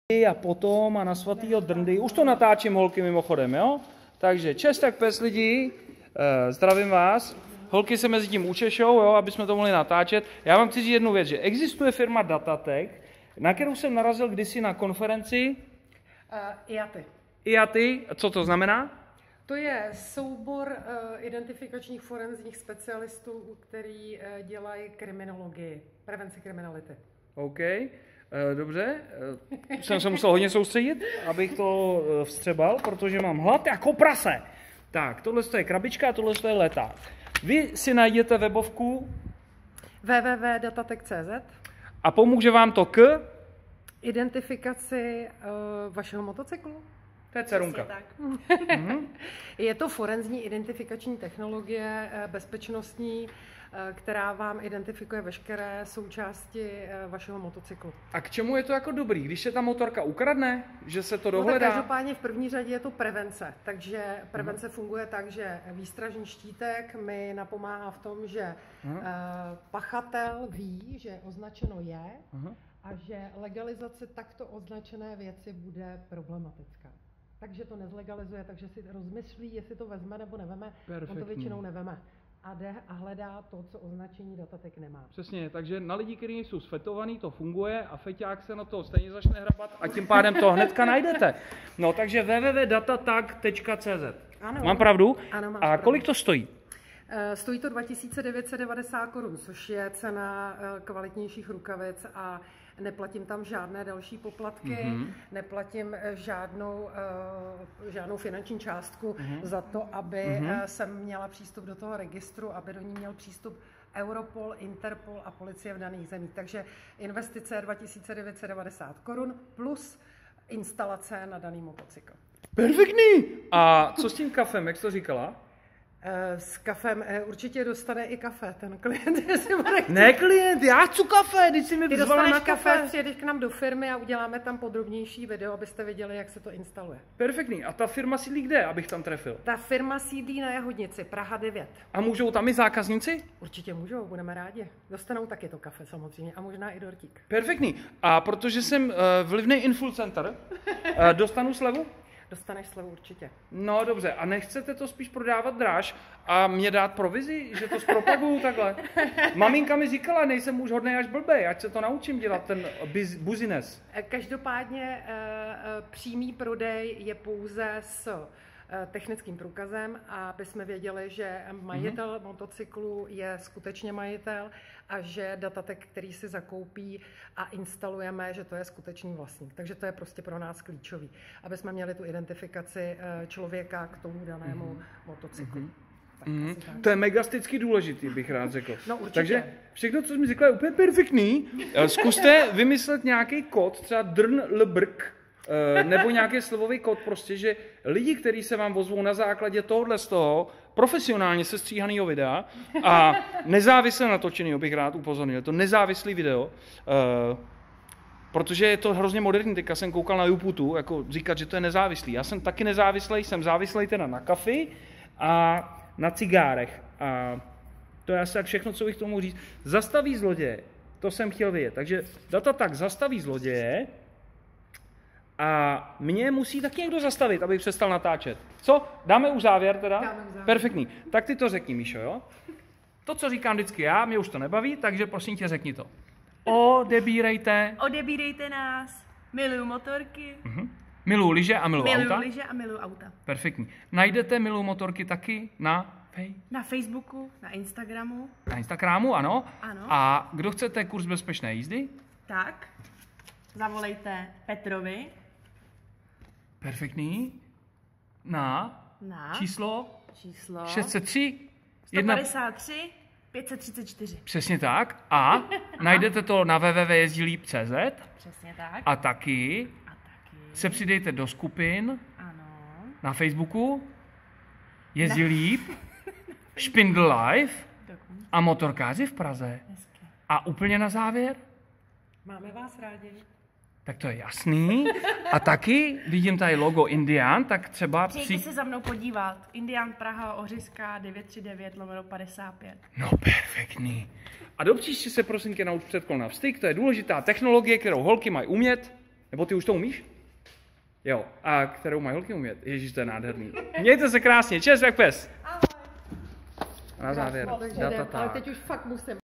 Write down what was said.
a potom a na svatýho Drndy. Už to natáčím, holky, mimochodem, jo? Takže čest tak pes lidi, zdravím vás. Holky se mezi tím učešou, jo, aby jsme to mohli natáčet. Já vám chci říct jednu věc, že existuje firma Datatec, na kterou jsem narazil kdysi na konferenci. IATI. IATI, co to znamená? To je soubor identifikačních forenzních specialistů, který dělají kriminologii, prevenci kriminality. OK, dobře. Jsem se musel hodně soustředit, abych to vstřebal, protože mám hlad jako prase. Tak, tohle je krabička a tohle je leták. Vy si najděte webovku www.datatec.cz a pomůže vám to k identifikaci vašeho motocyklu. To je cerunka. Je to forenzní identifikační technologie, bezpečnostní, která vám identifikuje veškeré součásti vašeho motocyklu. A k čemu je to jako dobrý? Když se ta motorka ukradne, že se to dohledá? No tak každopádně v první řadě je to prevence. Takže prevence funguje tak, že výstražní štítek mi napomáhá v tom, že pachatel ví, že označeno je a že legalizace takto označené věci bude problematická. Takže to nezlegalizuje, takže si rozmyslí, jestli to vezme nebo neveme. On to většinou neveme. A jde a hledá to, co označení Datatec nemá. Přesně, takže na lidi, kteří jsou sfetovaný, to funguje a feťák se na to stejně začne hrabat a tím pádem to hnedka najdete. No, takže www.datatag.cz. Mám pravdu? Ano, máš pravdu. Kolik to stojí? Stojí to 2990 korun, což je cena kvalitnějších rukavic a neplatím tam žádné další poplatky, neplatím žádnou finanční částku za to, aby jsem měla přístup do toho registru, aby do ní měl přístup Europol, Interpol a policie v daných zemích. Takže investice je 2990 korun plus instalace na daný motocykl. Perfektní! A co s tím kafem, jak jsi to říkala? S kafem určitě dostane i kafe, ten klient, jestli bude chtít. Ne klient, já chci kafe, když si mi vzala na kafe. Přijedeš k nám do firmy a uděláme tam podrobnější video, abyste viděli, jak se to instaluje. Perfektní. A ta firma sídlí kde, abych tam trefil? Ta firma sídlí na Jahodnici, Praha 9. A můžou tam i zákazníci? Určitě můžou, budeme rádi. Dostanou taky to kafe samozřejmě a možná i dortík. Perfektní. A protože jsem vlivný influencer, dostanu slevu? Dostaneš slevu určitě. No dobře, a nechcete to spíš prodávat dráž a mě dát provizi, že to zpropaguju takhle? Maminka mi říkala, nejsem už hodnej až blbej, ať se to naučím dělat, ten business. Každopádně přímý prodej je pouze s technickým průkazem, aby jsme věděli, že majitel motocyklu je skutečně majitel a že Datatec, který si zakoupí a instalujeme, že to je skutečný vlastník. Takže to je prostě pro nás klíčový, aby jsme měli tu identifikaci člověka k tomu danému motocyklu. To je megasticky důležitý, bych rád řekl. No určitě. Takže všechno, co jsi mi řekla, je úplně perfektní. Zkuste vymyslet nějaký kód, třeba drnlbrk, nebo nějaký slovový kód, prostě, že lidi, kteří se vám ozvou na základě tohohle z toho profesionálně sestříhaného videa a nezávisle natočeného, bych rád upozornil, je to nezávislý video, protože je to hrozně moderní, teďka jsem koukal na YouTubeu, jako říkat, že to je nezávislý. Já jsem taky nezávislý, jsem závislý teda na kafi a na cigárech. A to je asi tak všechno, co bych tomu říct. Zastaví zloděje, to jsem chtěl vědět. Takže Datatec zastaví zloděje, a mě musí taky někdo zastavit, abych přestal natáčet. Co? Dáme už závěr teda? Dáme už závěr. Perfektní. Tak ty to řekni, Míšo, jo? To, co říkám vždycky já, mě už to nebaví, takže prosím tě, řekni to. Odebírejte. Odebírejte nás. Miluju motorky. Miluju lyže a miluju auta. Miluju lyže a miluju auta. Perfektní. Najdete Miluju motorky taky na Facebooku, na Instagramu. Na Instagramu, ano. Ano. A kdo chcete kurz bezpečné jízdy? Tak, zavolejte Petrovi. Perfektní. Na číslo 603 153 534. Přesně tak. A najdete to na www.jezdilíp.cz. Přesně tak. A taky se přidejte do skupin na Facebooku Jezdí líp, Špindl Live a Motorkáři v Praze. A úplně na závěr? Máme vás rádi. Tak to je jasný. A taky vidím tady logo Indian, tak třeba... Přijďte se za mnou podívat. Indian Praha, Ořiska, 939/55. No perfektní. A do příště se prosím tě nauč předkol na vstyk, to je důležitá technologie, kterou holky mají umět. Nebo ty už to umíš? Jo. A kterou mají holky umět? Ježíš, to je nádherný. Mějte se krásně. Čes jak pes. A na závěr. Ale teď už fakt musím.